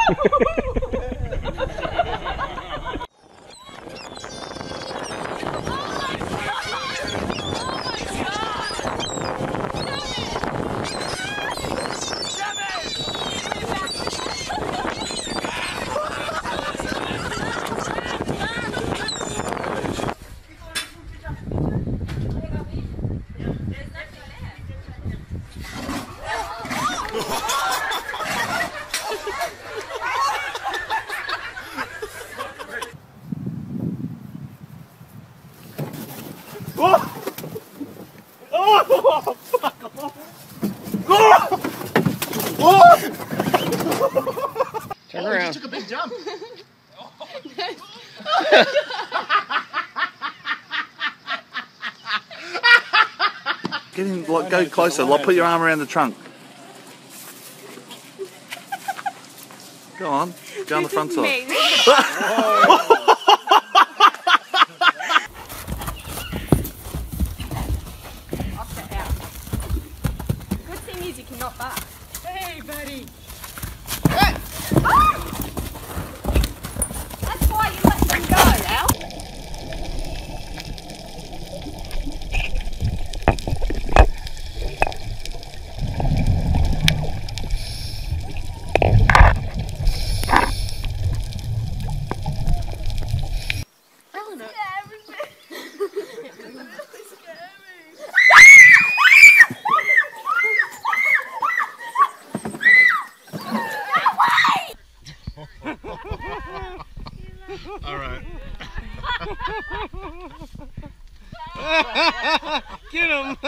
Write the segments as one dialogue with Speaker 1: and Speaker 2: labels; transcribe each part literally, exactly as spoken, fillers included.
Speaker 1: Turn
Speaker 2: oh,
Speaker 1: around.
Speaker 2: He just took a big jump.
Speaker 3: Get in, like, go closer. Like, put your arm around the trunk. Go on. Go on the front side.
Speaker 4: Good thing is you cannot bark. Hey, buddy. That's why you let them go, Al.
Speaker 2: All right.
Speaker 1: Get him!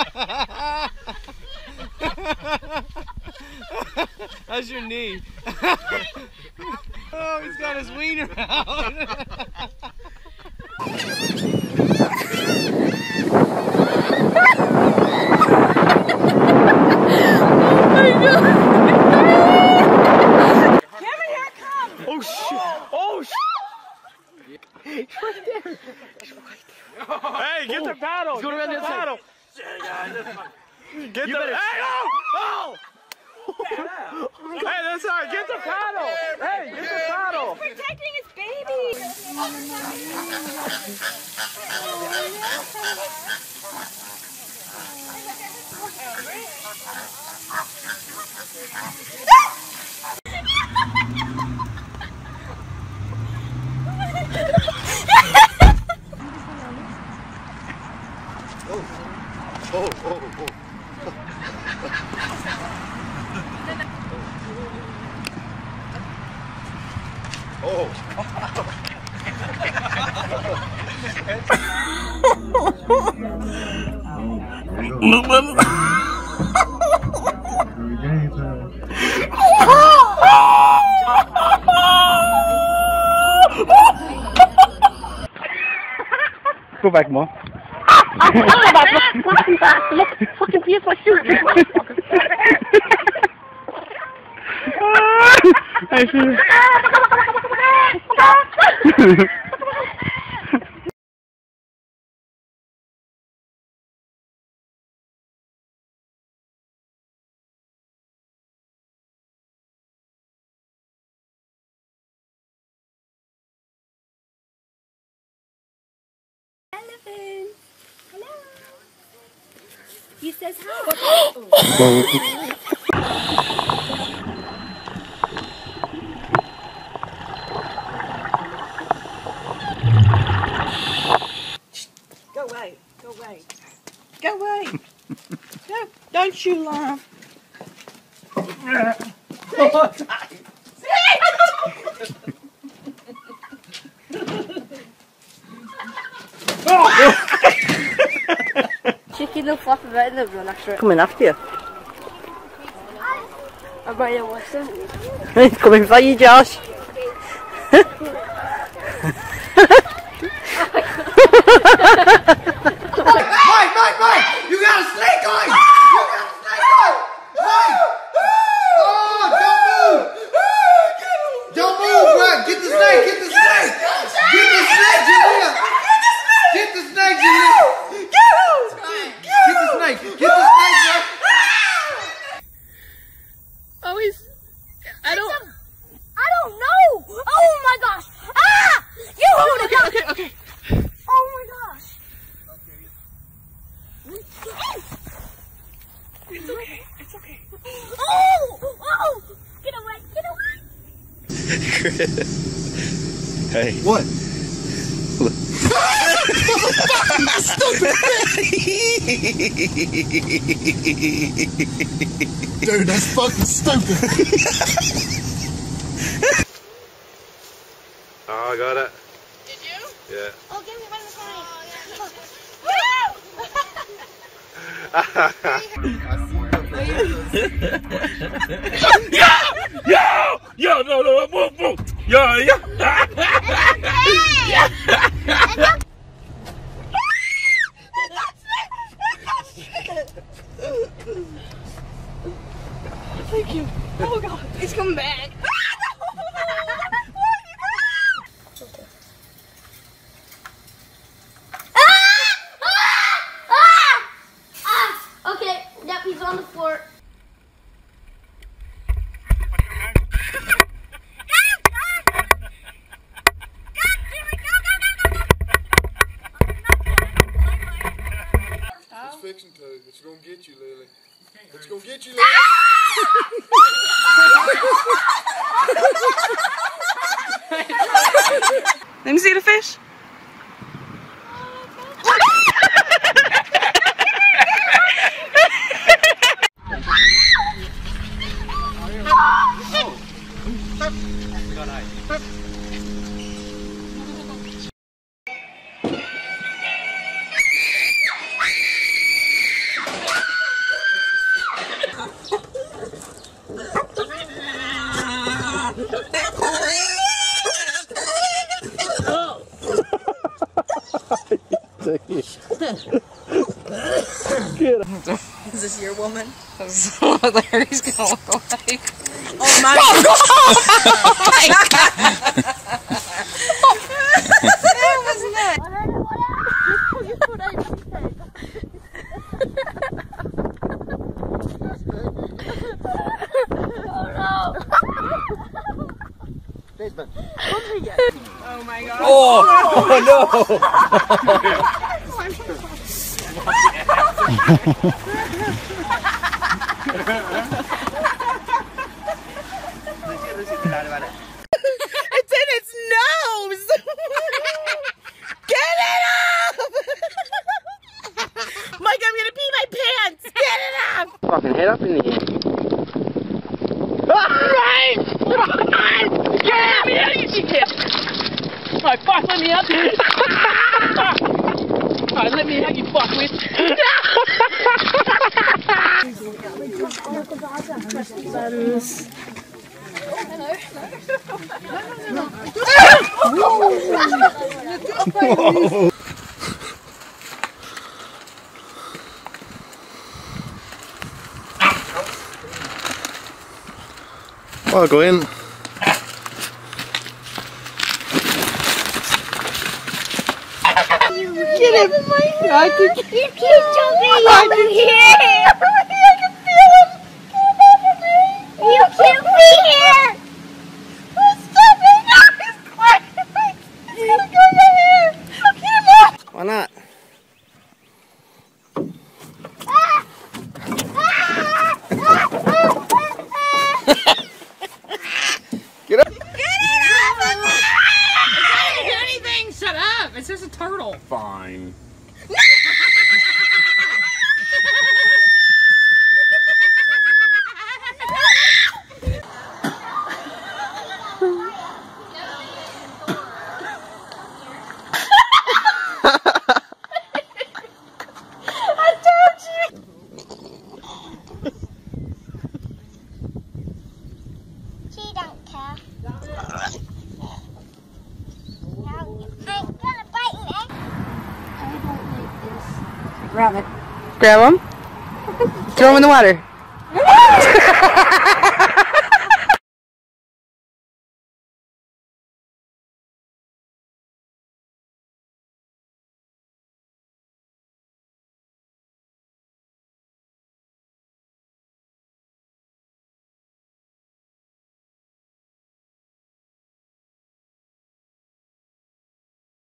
Speaker 1: How's your knee? Oh, he's got his wiener out.
Speaker 3: Oh shit! Oh shit! He's right there! He's right there! Hey, get the paddle! He's going around the paddle! Get the hey! Oh! Oh! Hey, that's alright! Get the paddle! Hey, get the paddle!
Speaker 4: He's protecting his baby!
Speaker 2: Oh, oh, oh. Oh.
Speaker 3: Go back, Mom.
Speaker 5: Fucking back. Look, fucking piece of shit.
Speaker 3: I see.
Speaker 4: Elephant. Hello. He says hi. Go away. Go away. Go away. Go. Don't you laugh.
Speaker 5: Chicken will flap about in the run after it.
Speaker 6: Coming after you.
Speaker 5: I bet you watch them.
Speaker 6: He's coming for you, Josh.
Speaker 7: Mike, Mike, Mike! You got a snake on! You got a snake on! Mike! Oh, don't move! Don't move, bro! Get the snake! Get the snake! Get the snake, Julia! Get the snake, Julia! Get the snake! Get the snake, bro!
Speaker 5: Oh, he's... I don't...
Speaker 4: I It's okay. It's okay. Oh! Oh! Get away! Get away!
Speaker 2: Hey.
Speaker 7: What? Dude, that's fucking stupid.
Speaker 2: Oh, I got it.
Speaker 4: Did you?
Speaker 2: Yeah.
Speaker 4: Oh, give me one of the signs.
Speaker 3: Yo! Yo! Yo! No! No! Move! Move! Yo! Yo!
Speaker 4: Thank you. Oh God, it's coming back.
Speaker 5: Okay, yep, he's on the floor.
Speaker 7: It's fixing to. It's gonna get you, Lily. It's gonna get you, Lily.
Speaker 4: Let me see the fish. Is this your woman? That's what Larry's gonna look like. Oh my God! Oh my God! That was nuts. Oh my God!
Speaker 3: Oh! Oh
Speaker 4: It's in its nose! Get it up! Mike, I'm gonna pee my pants! Get it up!
Speaker 6: Fucking head up in the air.
Speaker 3: Alright! Yeah! Yeah! You can! Alright, fuck, let me up! Alright, let me out, you fuckwit!
Speaker 7: Whoa. I'll go in.
Speaker 4: Get him! I can keep you jumping over here! I can feel him! Get over me! You can't be here! Stop it! No, he's climbing! He's gonna go right here! Get him off!
Speaker 6: Why not?
Speaker 7: Get up!
Speaker 4: Get it off! I didn't do anything! Shut up! It's just a turtle.
Speaker 3: Fine.
Speaker 5: She don't care. I'm gonna bite me. I don't like this.
Speaker 6: Grab it. Grab him. Throw him in the water.